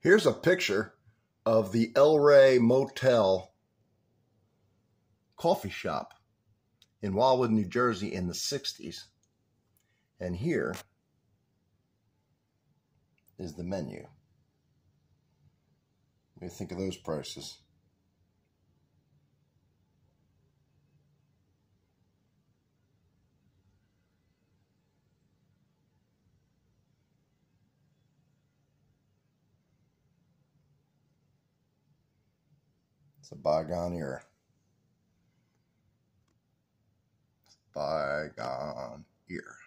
Here's a picture of the El Rey Motel coffee shop in Wildwood, New Jersey in the 60s. And here is the menu. What do you think of those prices? It's a bygone era. Bygone era.